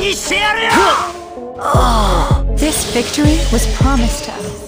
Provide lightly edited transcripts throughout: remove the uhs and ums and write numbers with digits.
にしてやるよ。 This victory was promised us.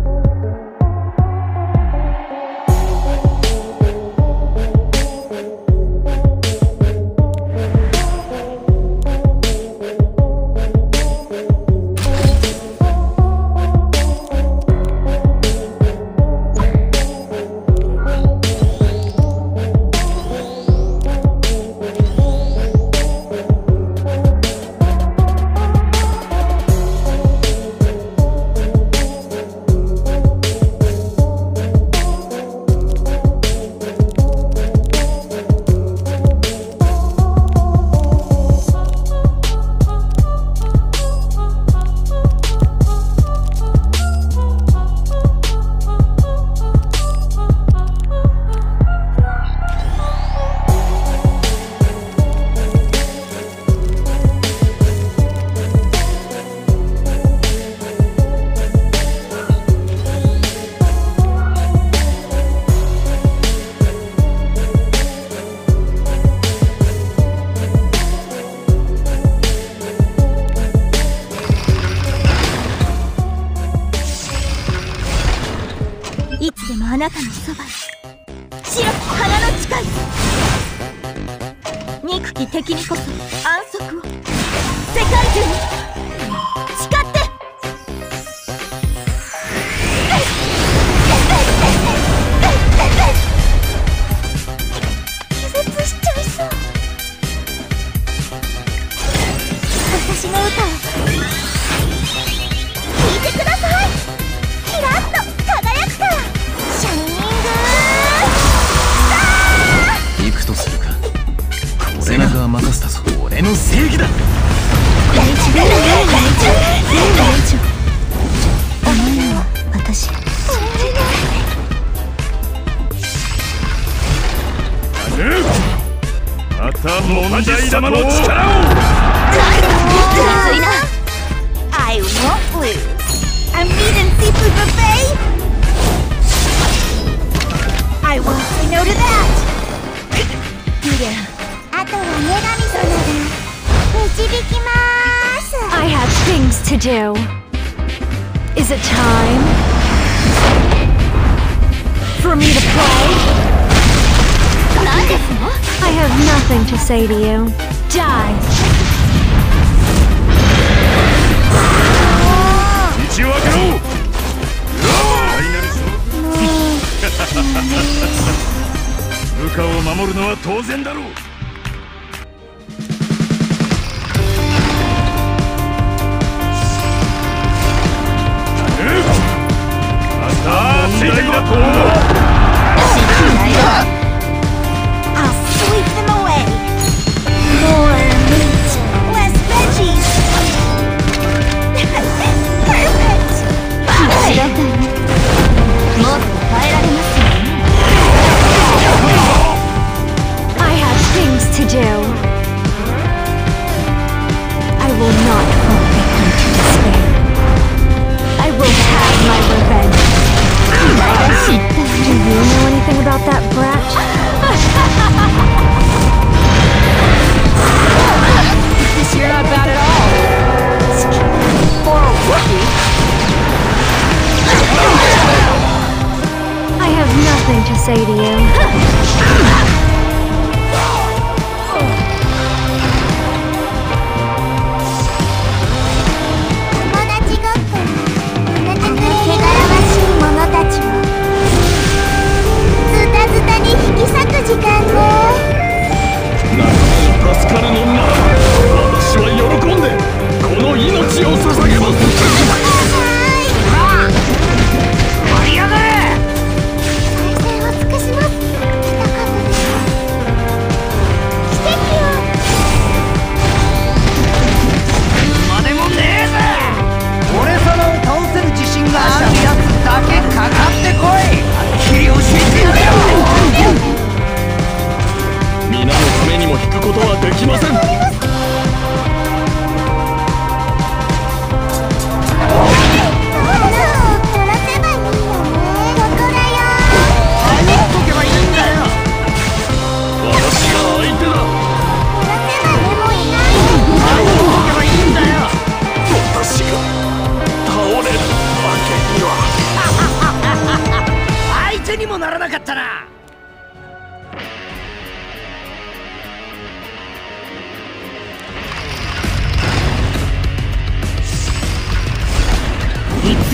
いつでもあなたのそばに白き花の誓い、憎き敵にこそ安息を世界中に誓って。気絶しちゃいそう。私の歌を聴いてください。キラッと輝くから。シャイニング行くとするか。背中は任せたぞ。俺の正義だ。 お前は私。 また問題様の力を。 I won't lose. I'm eating seafood buffet. I won't say no to that. あとは女神様が導きます。 I have things to do. Is it time for me to play? 何ですの？ I have nothing to say to you. Die. 打ち分けろ。部下を守るのは当然だろう。さあ、ついてこい。 I'll sweep them away. More meat, less veggies. Perfect. もっと耐えられますよ。 I have things to do. I will not fall victim to despair. I will have my revenge. Do you know anything about that brat?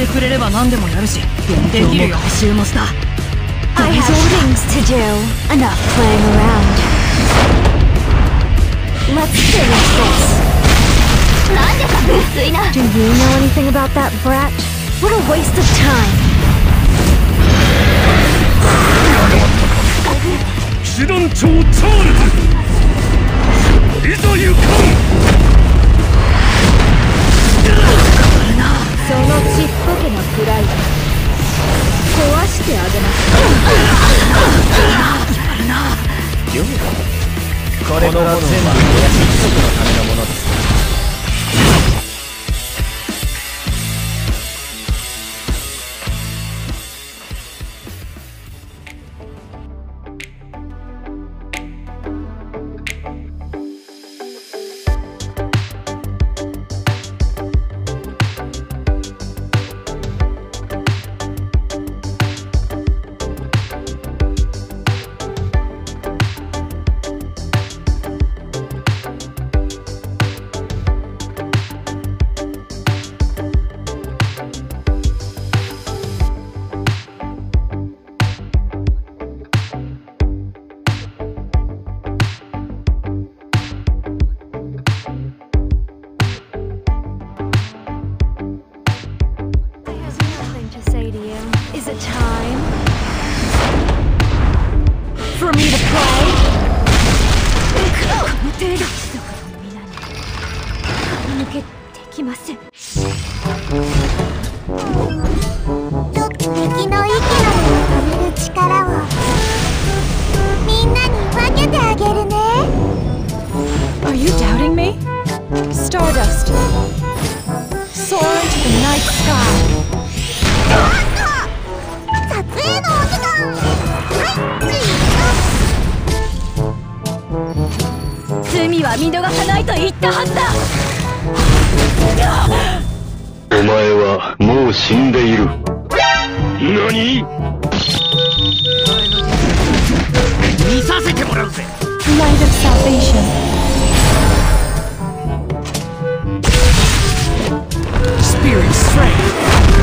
くれれば何でもやるし、できるよ。補習もした。 I have things to do. Enough playing around. Let's finish this. なんでか薄いな。 Do you know anything about that brat? What a waste of time. 騎士団長チャールズ、いざ行かん。 そのちっぽけなプライド壊してあげます。 これから全部一族のためのものです。 Is it time for me to play? この程度貴族の皆に抜けできません。 敵の息の根を止める力をみんなに分けてあげるね。 Are you doubting me? Stardust, soar into the night sky. 撮影のお時間。 罪は見逃さないと言ったはずだ。 お前はもう死んでいる。何？見させてもらうぜ。 Light of salvation. Spirit strength.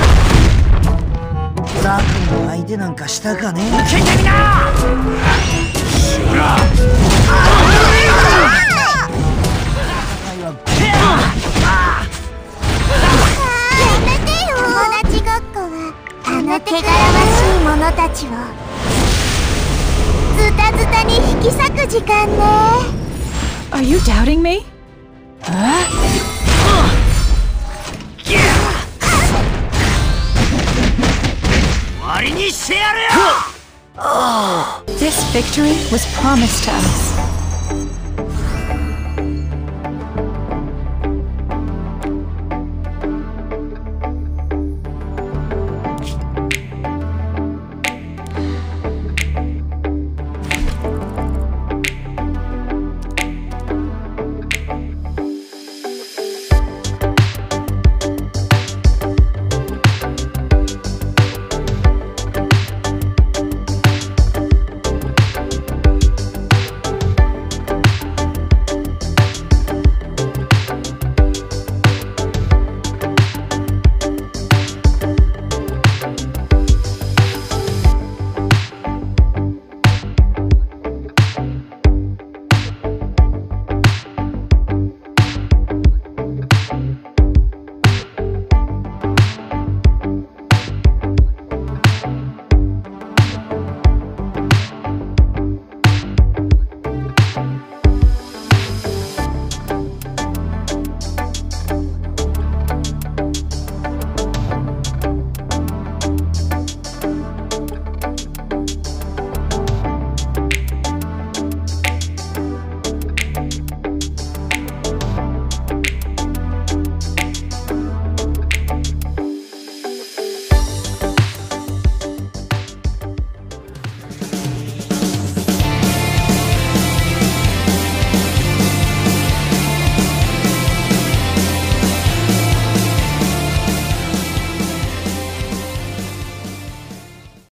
ザクの相手なんかしたかね。受けてみな。 ほら。 やめてよ。友達ごっこはあの汚らわしい者たちをズタズタに引き裂く時間ね。 Are you doubting me? 終わりにしてやるよ。 This victory was promised to us.